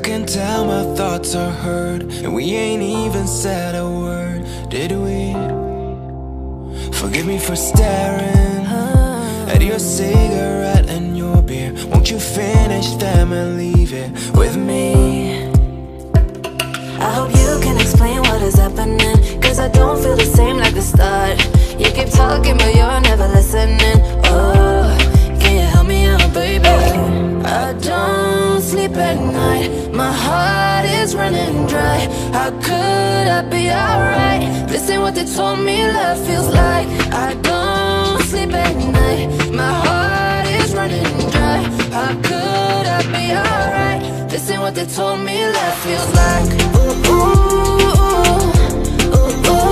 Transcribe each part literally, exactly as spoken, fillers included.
can tell my thoughts are heard, and we ain't even said a word, did we? Forgive me for staring at your cigarette and your beer. Won't you finish them and leave it with me? I hope you can explain what is happening, cause I don't feel the same like the start. You keep talking but you're never listening. Oh, can you help me out, baby? I don't sleep at night, my heart is running dry. How could I be alright? This ain't what they told me love feels like. I don't sleep at night, my heart is running dry. How could I be alright? This ain't what they told me love feels like. Ooh, ooh, ooh, ooh, ooh,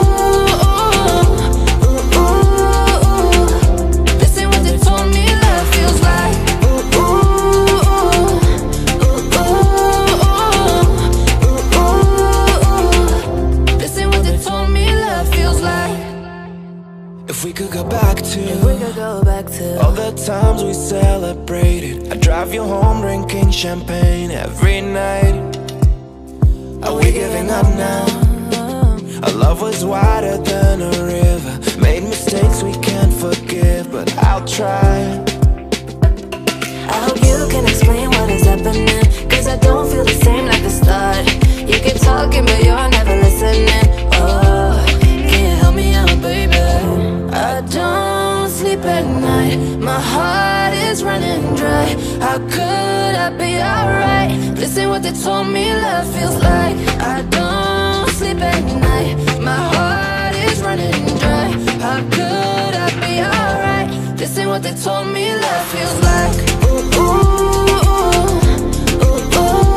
ooh, ooh. This ain't what they told me love feels like. Ooh, ooh, ooh, ooh, ooh. This ain't what they told me love feels like. If we could go back to, If we could go back to all the times we celebrated, I'd drive you home drinking champagne every night. Are we giving up now? Our love was wider than a river, made mistakes we can't forgive, but I'll try. I hope you can explain what is happening, cause I don't feel the same like the start. You keep talking but you're never listening. Oh, can you help me out, baby? I don't sleep at night, my heart is running dry. How could I be alright? This ain't what they told me love feels like. I don't sleep at night, my heart is running dry. How could I be alright? This ain't what they told me love feels like. Ooh, ooh, ooh, ooh,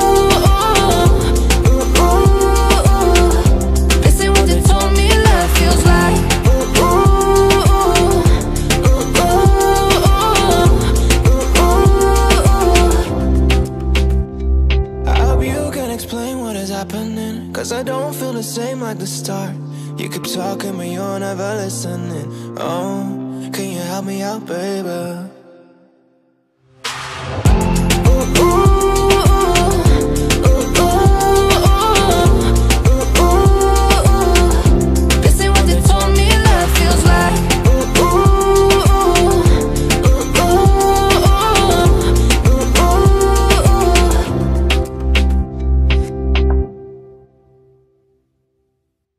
ooh, ooh, ooh. This ain't what they told me love feels like. Ooh, ooh, ooh, ooh, ooh. I hope you can explain what is happening, cause I don't feel the same like the start. You keep talking but you're never listening. Oh, can you help me out, baby?